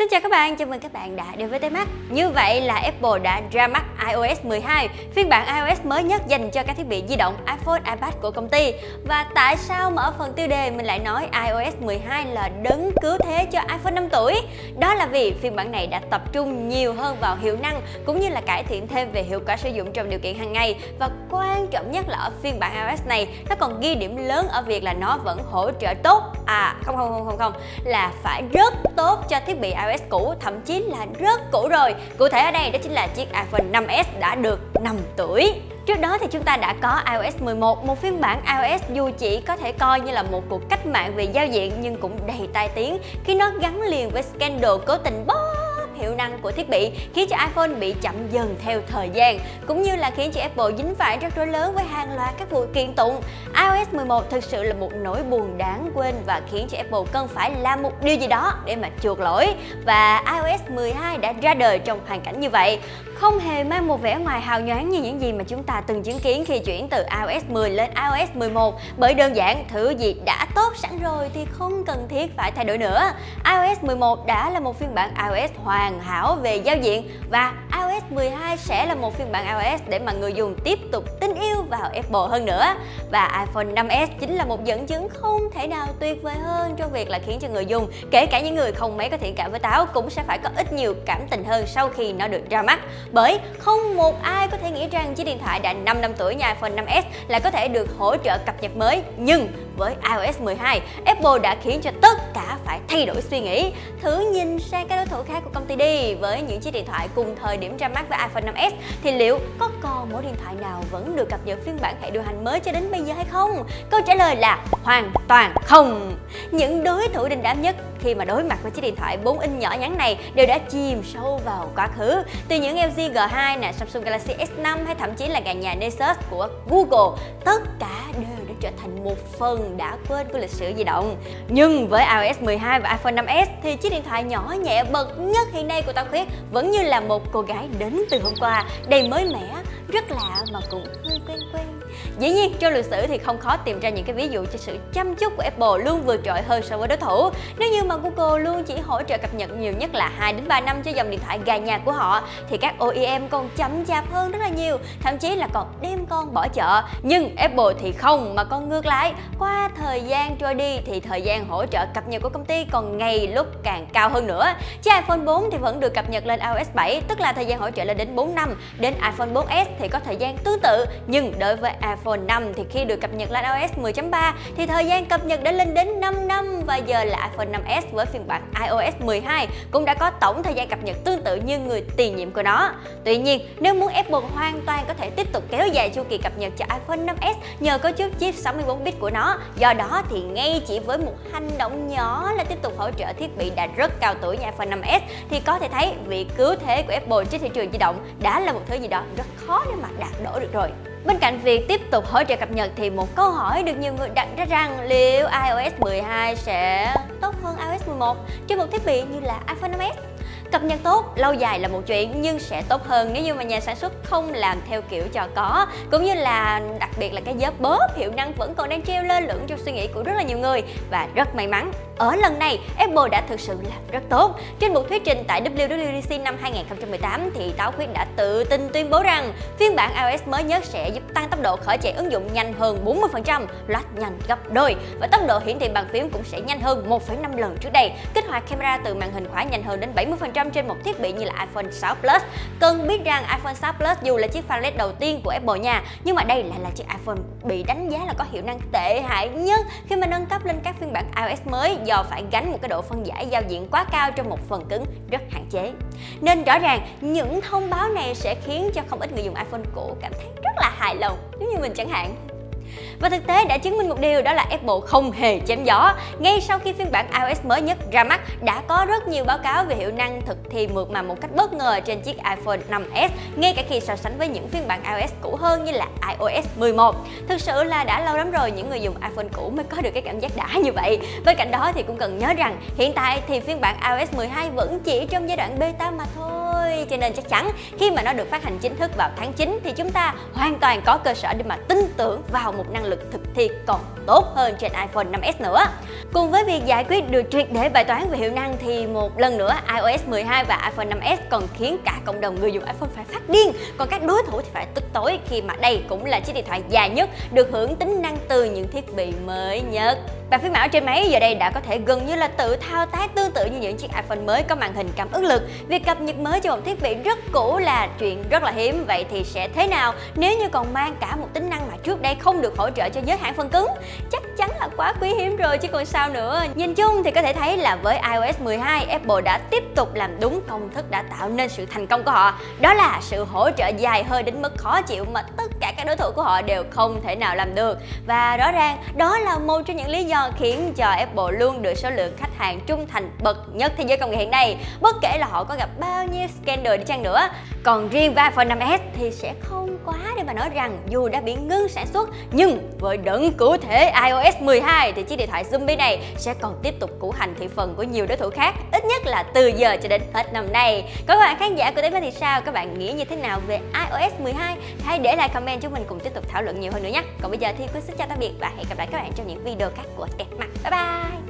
Xin chào các bạn, chào mừng các bạn đã đến với Tay Mắt. Như vậy là Apple đã ra mắt iOS 12, phiên bản iOS mới nhất dành cho các thiết bị di động iPhone, iPad của công ty. Và tại sao mà ở phần tiêu đề mình lại nói iOS 12 là đấng cứu thế cho iPhone 5 tuổi? Đó là vì phiên bản này đã tập trung nhiều hơn vào hiệu năng cũng như là cải thiện thêm về hiệu quả sử dụng trong điều kiện hàng ngày. Và quan trọng nhất là ở phiên bản iOS này, nó còn ghi điểm lớn ở việc là nó vẫn hỗ trợ tốt. Không, là phải rất tốt cho thiết bị iOS cũ, thậm chí là rất cũ rồi. Cụ thể ở đây đó chính là chiếc iPhone 5S đã được 5 tuổi. Trước đó thì chúng ta đã có iOS 11, một phiên bản iOS dù chỉ có thể coi như là một cuộc cách mạng về giao diện nhưng cũng đầy tai tiếng khi nó gắn liền với scandal cố tình bóp hiệu năng của thiết bị, khiến cho iPhone bị chậm dần theo thời gian, cũng như là khiến cho Apple dính phải rắc rối lớn với hàng loạt các vụ kiện tụng. iOS 11 thực sự là một nỗi buồn đáng quên và khiến cho Apple cần phải làm một điều gì đó để mà chuộc lỗi. Và iOS 12 đã ra đời trong hoàn cảnh như vậy, không hề mang một vẻ ngoài hào nhoáng như những gì mà chúng ta từng chứng kiến khi chuyển từ iOS 10 lên iOS 11, bởi đơn giản thứ gì đã tốt sẵn rồi thì không cần thiết phải thay đổi nữa. iOS 11 đã là một phiên bản iOS hoàn hảo về giao diện và iOS 12 sẽ là một phiên bản iOS để mà người dùng tiếp tục tin yêu vào Apple hơn nữa. Và iPhone 5S chính là một dẫn chứng không thể nào tuyệt vời hơn trong việc là khiến cho người dùng, kể cả những người không mấy có thiện cảm với táo, cũng sẽ phải có ít nhiều cảm tình hơn sau khi nó được ra mắt. Bởi không một ai có thể nghĩ rằng chiếc điện thoại đã 5 năm tuổi như iPhone 5S là có thể được hỗ trợ cập nhật mới. Nhưng với iOS 12, Apple đã khiến cho tất cả phải thay đổi suy nghĩ. Thử nhìn sang các đối thủ khác của công ty đi. Với những chiếc điện thoại cùng thời điểm ra mắt với iPhone 5S thì liệu có còn mẫu điện thoại nào vẫn được cập nhật phiên bản hệ điều hành mới cho đến bây giờ hay không? Câu trả lời là hoàn toàn không. Những đối thủ đình đám nhất khi mà đối mặt với chiếc điện thoại 4 inch nhỏ nhắn này đều đã chìm sâu vào quá khứ. Từ những LG G2 nè, Samsung Galaxy S5 hay thậm chí là gà nhà Nexus của Google, tất cả đều đã trở thành một phần đã quên của lịch sử di động. Nhưng với iOS 12 và iPhone 5S thì chiếc điện thoại nhỏ nhẹ bậc nhất hiện nay của Tao Khuyết vẫn như là một cô gái đến từ hôm qua, đầy mới mẻ, rất lạ mà cũng hơi quen. Dĩ nhiên trong lịch sử thì không khó tìm ra những cái ví dụ cho sự chăm chút của Apple luôn vượt trội hơn so với đối thủ. Nếu như mà Google luôn chỉ hỗ trợ cập nhật nhiều nhất là 2 đến 3 năm cho dòng điện thoại gà nhà của họ thì các OEM còn chậm chạp hơn rất là nhiều, thậm chí là còn đem con bỏ chợ. Nhưng Apple thì không, mà còn ngược lại, qua thời gian trôi đi thì thời gian hỗ trợ cập nhật của công ty còn ngày lúc càng cao hơn nữa. Chiếc iPhone 4 thì vẫn được cập nhật lên iOS 7, tức là thời gian hỗ trợ lên đến 4 năm. Đến iPhone 4S thì có thời gian tương tự, nhưng đối với iPhone 5 thì khi được cập nhật lên iOS 10.3 thì thời gian cập nhật đã lên đến 5 năm. Và giờ là iPhone 5S với phiên bản iOS 12 cũng đã có tổng thời gian cập nhật tương tự như người tiền nhiệm của nó. Tuy nhiên, nếu muốn Apple hoàn toàn có thể tiếp tục kéo dài chu kỳ cập nhật cho iPhone 5S nhờ có chiếc chip 64bit của nó, do đó thì ngay chỉ với một hành động nhỏ là tiếp tục hỗ trợ thiết bị đã rất cao tuổi như iPhone 5S thì có thể thấy vị cứu thế của Apple trên thị trường di động đã là một thứ gì đó rất khó để mà đạt đổ được rồi. Bên cạnh việc tiếp tục hỗ trợ cập nhật thì một câu hỏi được nhiều người đặt ra rằng liệu iOS 12 sẽ tốt hơn iOS 11 trên một thiết bị như là iPhone 5S? Cập nhật tốt lâu dài là một chuyện, nhưng sẽ tốt hơn nếu như mà nhà sản xuất không làm theo kiểu cho có, cũng như là đặc biệt là cái vớt bóp hiệu năng vẫn còn đang treo lơ lửng trong suy nghĩ của rất là nhiều người. Và rất may mắn, ở lần này Apple đã thực sự làm rất tốt. Trên một thuyết trình tại WWDC năm 2018 thì Táo Khuyết đã tự tin tuyên bố rằng phiên bản iOS mới nhất sẽ giúp tăng tốc độ khởi chạy ứng dụng nhanh hơn 40%, loát nhanh gấp đôi, và tốc độ hiển thị bàn phím cũng sẽ nhanh hơn 1,5 lần trước đây. Kích hoạt camera từ màn hình khóa nhanh hơn đến 70% trên một thiết bị như là iPhone 6 Plus. Cần biết rằng iPhone 6 Plus dù là chiếc pha LED đầu tiên của Apple nha, nhưng mà đây lại là chiếc iPhone bị đánh giá là có hiệu năng tệ hại nhất khi mà nâng cấp lên các phiên bản iOS mới, do phải gánh một cái độ phân giải giao diện quá cao trong một phần cứng rất hạn chế. Nên rõ ràng những thông báo này sẽ khiến cho không ít người dùng iPhone cũ cảm thấy rất là hài lòng, giống như mình chẳng hạn. Và thực tế đã chứng minh một điều, đó là Apple không hề chém gió. Ngay sau khi phiên bản iOS mới nhất ra mắt, đã có rất nhiều báo cáo về hiệu năng thực thi mượt mà một cách bất ngờ trên chiếc iPhone 5S, ngay cả khi so sánh với những phiên bản iOS cũ hơn như là iOS 11. Thực sự là đã lâu lắm rồi những người dùng iPhone cũ mới có được cái cảm giác đã như vậy. Bên cạnh đó thì cũng cần nhớ rằng hiện tại thì phiên bản iOS 12 vẫn chỉ trong giai đoạn beta mà thôi, cho nên chắc chắn khi mà nó được phát hành chính thức vào tháng 9 thì chúng ta hoàn toàn có cơ sở để mà tin tưởng vào một năng lực thực thi còn tốt hơn trên iPhone 5S nữa. Cùng với việc giải quyết được triệt để bài toán về hiệu năng thì một lần nữa iOS 12 và iPhone 5s còn khiến cả cộng đồng người dùng iPhone phải phát điên, còn các đối thủ thì phải tức tối khi mà đây cũng là chiếc điện thoại dài nhất được hưởng tính năng từ những thiết bị mới nhất. Và phiên bản trên máy giờ đây đã có thể gần như là tự thao tác tương tự như những chiếc iPhone mới có màn hình cảm ứng lực. Việc cập nhật mới cho một thiết bị rất cũ là chuyện rất là hiếm. Vậy thì sẽ thế nào nếu như còn mang cả một tính năng mà trước đây không được hỗ trợ cho giới hạn phần cứng? Chắc chắn là quá quý hiếm rồi chứ còn sao nữa. Nhìn chung thì có thể thấy là với iOS 12, Apple đã tiếp tục làm đúng công thức đã tạo nên sự thành công của họ. Đó là sự hỗ trợ dài hơi đến mức khó chịu mà tất cả các đối thủ của họ đều không thể nào làm được. Và rõ ràng đó là một trong những lý do khiến cho Apple luôn được số lượng khách hàng trung thành bậc nhất thế giới công nghệ hiện nay, bất kể là họ có gặp bao nhiêu scandal đi chăng nữa. Còn riêng với iPhone 5s thì sẽ không quá để mà nói rằng dù đã bị ngưng sản xuất, nhưng với đấng cứu thế iOS 12 thì chiếc điện thoại zombie này sẽ còn tiếp tục củ hành thị phần của nhiều đối thủ khác, ít nhất là từ giờ cho đến hết năm nay. Còn các bạn khán giả của Tech thì sao? Các bạn nghĩ như thế nào về iOS 12? Hãy để lại comment chúng mình cùng tiếp tục thảo luận nhiều hơn nữa nhé. Còn bây giờ thì Quyên xin chào tạm biệt và hẹn gặp lại các bạn trong những video khác của Tech. Bye bye!